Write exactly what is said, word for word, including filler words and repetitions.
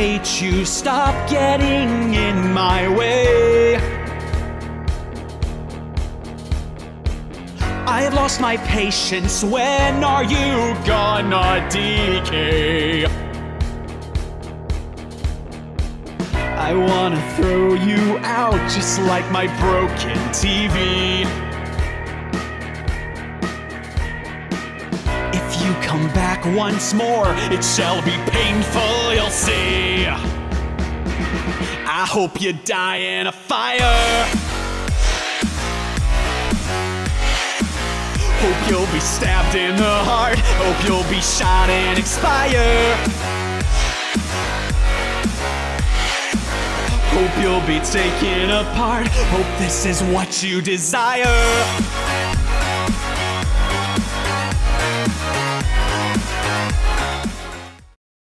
hate you. Stop getting in my way. I have lost my patience. When are you gonna decay? I wanna throw you out just like my broken T V. If you come back once more, it shall be painful, you'll see. I hope you die in a fire. Hope you'll be stabbed in the heart. Hope you'll be shot and expire. Hope you'll be taken apart. Hope this is what you desire.